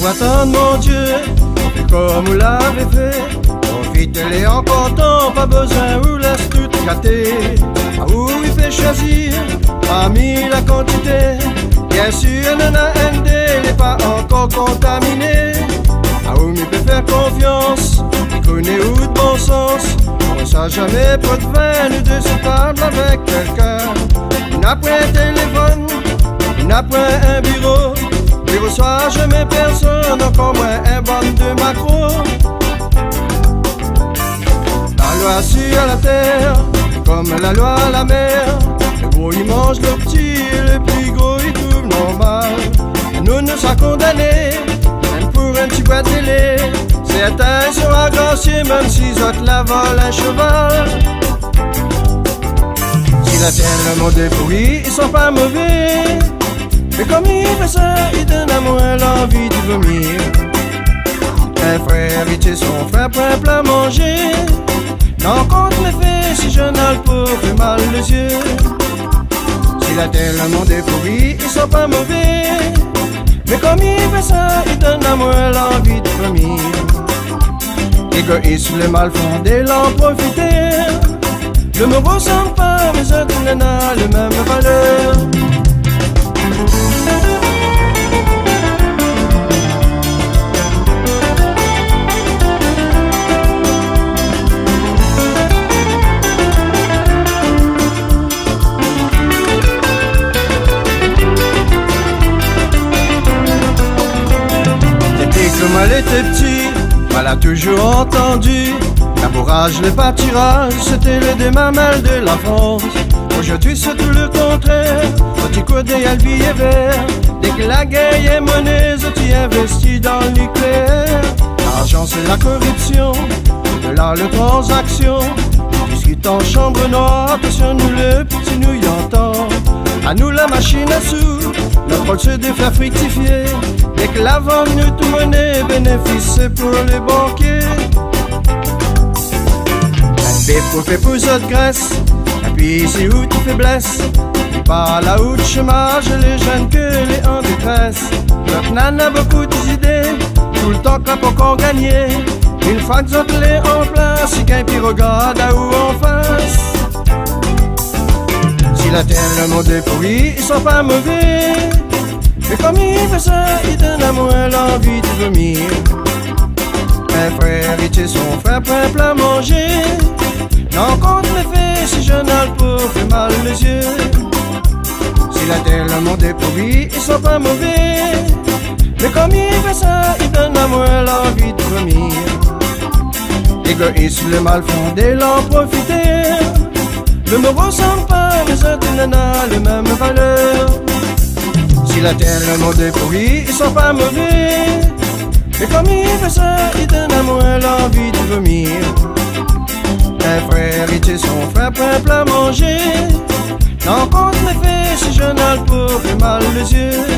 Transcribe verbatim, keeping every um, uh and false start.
attendre mon Dieu, comme vous l'avez fait. Profitez-les en comptant, pas besoin vous laisse tout gâter. À où il fait choisir parmi la quantité. Bien sûr, Nana N D n'est pas encore contaminé. À où il peut faire confiance, il connaît où de bon sens. On ne sait jamais pas de vin, nous deux se table avec quelqu'un. Il n'a point un téléphone, il n'a point un bureau. Il reçoit jamais personne, encore moins un bande de macro. La loi sur la terre, comme la loi à la mer. Le gros il mange le petit, le plus gros il trouve normal. Nous nous sommes condamnés, même pour un petit bois de télé. Certains sont agrandis, même s'ils autres la volent un cheval. Si la terre, le monde est pourri, ils sont pas mauvais. Mais comme il fait ça, il donne à moi l'envie de vomir. Un frère, il tient son frère pour un plat manger. Non, compte mes faits, si je n'ai le pauvre, fait mal les yeux. Si la terre, le monde est pourri, ils sont pas mauvais. Mais comme il fait ça, il donne à moi l'envie de vomir. Égoïste, le mal fondé, l'en profiter. Le me ressemble pas, mais ça tout n'a les mêmes valeurs. Comme elle était petite, elle a toujours entendu l'amourage, le pâturage, c'était le démamel de la France. Aujourd'hui c'est tout le contraire, quand tu connais le billet vert. Dès que la guerre est monnaie, tu investis dans le nucléaire. L'argent c'est la corruption, de là le transaction. Discute en chambre noire, attention nous le petit nous y entend. À nous la machine à sous, le rôle c'est de faire fructifier. Dès que la vente nous tout monnaie, bénéfice c'est pour les banquiers. Un bébé fait pour de graisse, et puis c'est où tu faiblesse. Par là où tu chômage, les jeunes que les en détresse. Notre nana a beaucoup d'idées, tout le temps quand on gagne. Une fois que autres les en place, si qu'un puis regarde à où on face. Si la terre, le monde est pourri, ils sont pas mauvais. Mais comme il fait ça, il donne à moi l'envie de vomir. Un frère, il tient son frère pour un plat manger. Non, compte mes faits, si je n'ai le pauvre, fait mal les yeux. Si la terre, le monde est pourri, ils sont pas mauvais. Mais comme il fait ça, il donne à moi l'envie de vomir. Égoïste, le mal fondé, l'en profiter. Ne me ressemble pas, mais ça n'en a les mêmes valeurs. Si la terre, le monde est pourri, ils sont pas mauvais. Mais comme il fait ça, il donne à moi l'envie de vomir. Un frère, il tient son frère pour un plat manger. Non, compte mes faits, si je n'ai le pauvre, fait mal les yeux.